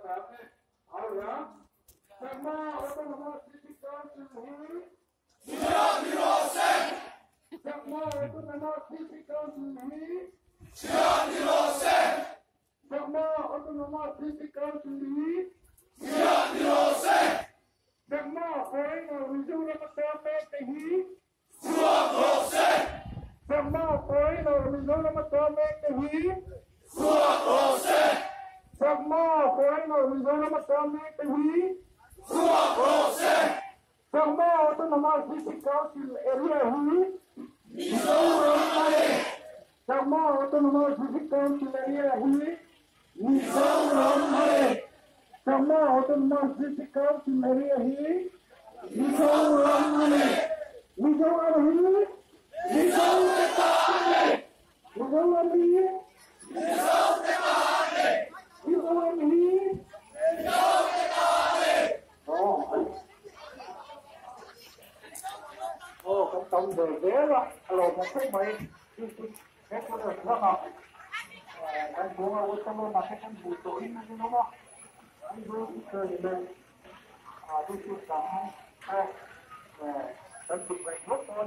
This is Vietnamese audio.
Chakma Autonomous District Council here. Chakma Autonomous District Council here. Chakma Autonomous District Council here. Chakma Foreign Regional Government here. Chakma Foreign Regional Government here. Chakma Foreign Regional Government here. Chakma Autonomous District Council area here. Chakma Autonomous District Council area here. Chakma Autonomous District Council area here. Tổng về ghé đó, rồi một cái mấy cái có được không nào? Anh cũng ở trong đó mà cái anh bùi tối nó đúng không? Anh vừa chơi thì đây, tôi chụp cả hai, anh chụp vậy tốt thôi.